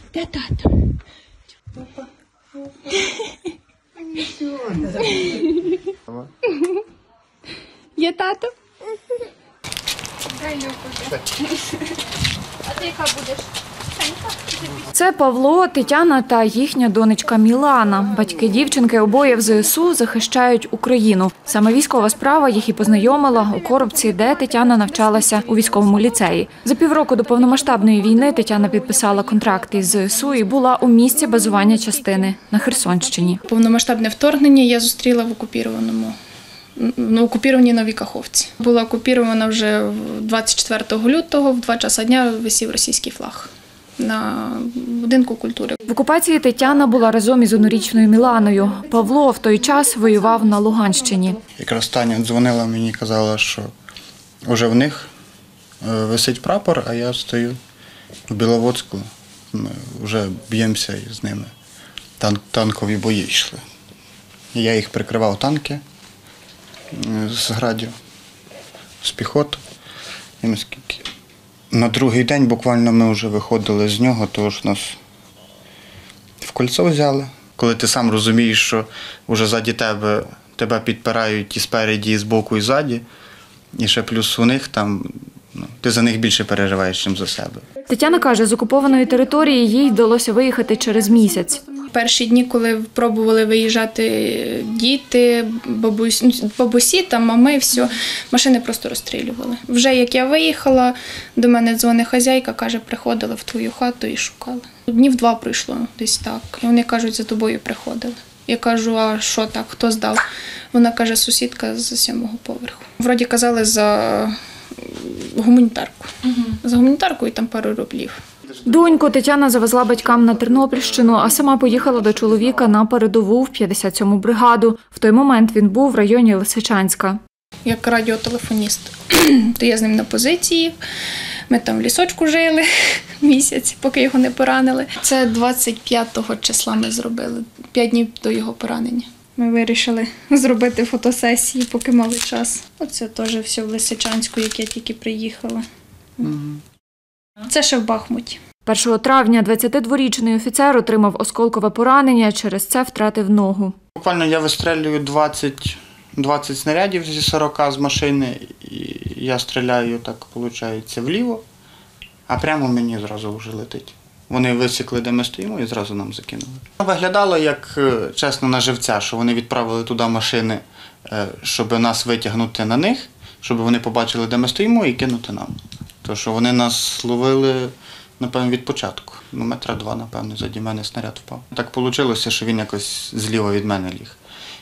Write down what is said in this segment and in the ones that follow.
Де тато? Є тато? А ти яка будеш? Це Павло, Тетяна та їхня донечка Мілана. Батьки дівчинки обоє в ЗСУ захищають Україну. Саме військова справа їх і познайомила у Коробці, де Тетяна навчалася у військовому ліцеї. За півроку до повномасштабної війни Тетяна підписала контракт із ЗСУ і була у місці базування частини на Херсонщині. Повномасштабне вторгнення я зустріла в окупованій Новій Каховці. Була окупована вже 24 лютого, в 2 часа дня висів російський флаг на будинку культури. В окупації Тетяна була разом із однорічною Міланою. Павло в той час воював на Луганщині. Якраз Таня дзвонила мені і казала, що вже в них висить прапор, а я стою в Біловодську. Ми вже б'ємося з ними. Танкові бої йшли. Я їх прикривав танки з градів, з піхоти. І наскільки на другий день буквально ми вже виходили з нього, тому що нас в кольцо взяли. Коли ти сам розумієш, що вже ззаді тебе підпирають і спереді, і збоку, і ззаді, і ще плюс у них там, ти за них більше переживаєш, ніж за себе. Тетяна каже, з окупованої території їй вдалося виїхати через місяць. Перші дні, коли пробували виїжджати діти, бабусі, там, мами, все, машини просто розстрілювали. Вже як я виїхала, до мене дзвонить хазяйка, каже, приходила в твою хату і шукала. Днів 2 пройшло десь так. І вони кажуть, за тобою приходили. Я кажу, а що так, хто здав? Вона каже, сусідка з 7-го поверху. Вроді казали за гуманітарку. За гуманітарку і там пару рублів. Доньку Тетяна завезла батькам на Тернопільщину, а сама поїхала до чоловіка на передову в 57-му бригаду. В той момент він був в районі Лисичанська. Як радіотелефоніст, то я з ним на позиції. Ми там в лісочку жили місяць, поки його не поранили. Це 25-го числа ми зробили, 5 днів до його поранення. Ми вирішили зробити фотосесії, поки мали час. Оце теж все в Лисичанську, як я тільки приїхала. Це ще в Бахмуті. 1 травня 22-річний офіцер отримав осколкове поранення, через це втратив ногу. Буквально я вистрелюю 20 снарядів зі 40 з машини, і я стріляю, так виходить, вліво, а прямо мені зразу вже летить. Вони висікли, де ми стоїмо, і зразу нам закинули. Виглядало як, чесно, на живця, що вони відправили туди машини, щоб нас витягнути на них, щоб вони побачили, де ми стоїмо, і кинути нам. Тому що вони нас ловили, напевно, від початку. 2 метри, напевно, заді мене снаряд впав. Так вийшло, що він якось зліва від мене ліг.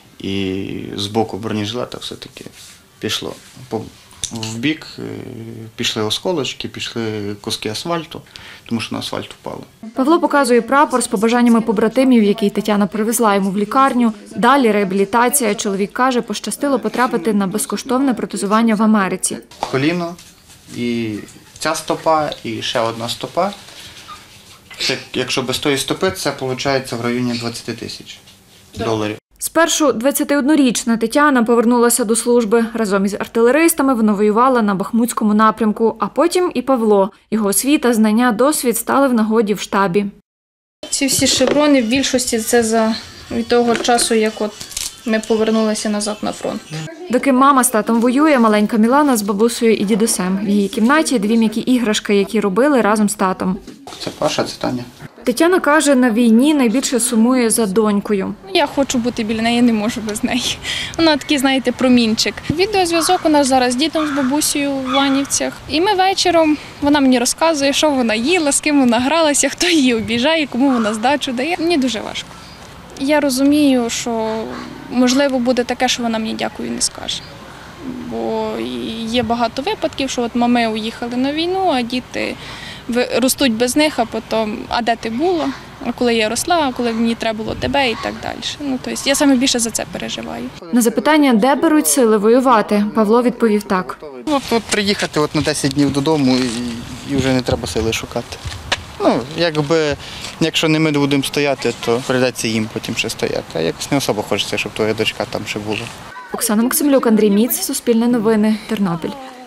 І з боку бронежилета все-таки пішло в бік, пішли осколочки, пішли куски асфальту, тому що на асфальт впали. Павло показує прапор з побажаннями побратимів, який Тетяна привезла йому в лікарню. Далі реабілітація. Чоловік каже, пощастило потрапити на безкоштовне протезування в Америці. Коліно, і ця стопа, і ще одна стопа. Це, якщо без тої стопи, це виходить в районі 20 тисяч доларів. Спершу 21-річна Тетяна повернулася до служби. Разом із артилеристами вона воювала на Бахмутському напрямку, а потім і Павло. Його освіта, знання, досвід стали в нагоді в штабі. Ці всі шеврони в більшості це від того часу, як ми повернулися назад на фронт. Доки мама з татом воює, маленька Мілана з бабусею і дідусем. В її кімнаті 2 м'які іграшки, які робили разом з татом. Це Паша, це Таня. Тетяна каже, на війні найбільше сумує за донькою. Я хочу бути біля неї, не можу без неї. Вона такий, знаєте, промінчик. Відеозв'язок у нас зараз з дідом, з бабусею в Ланівцях. І ми вечором, вона мені розказує, що вона їла, з ким вона гралася, хто її обіжає, кому вона здачу дає. Мені дуже важко. Я розумію, що можливо буде таке, що вона мені дякую не скаже. Бо є багато випадків, що мами уїхали на війну, а діти ростуть без них, а потім, а де ти була, а коли я росла, а коли мені треба було тебе і так далі. Тобто я саме більше за це переживаю. На запитання, де беруть сили воювати, Павло відповів так. От приїхати на 10 днів додому і вже не треба сили шукати. Якщо не ми будемо стояти, то прийдеться їм потім ще стояти. А якось не особо хочеться, щоб твоя дочка там ще була. Оксана Максимлюк, Андрій Міц, Суспільне новини, Тернопіль.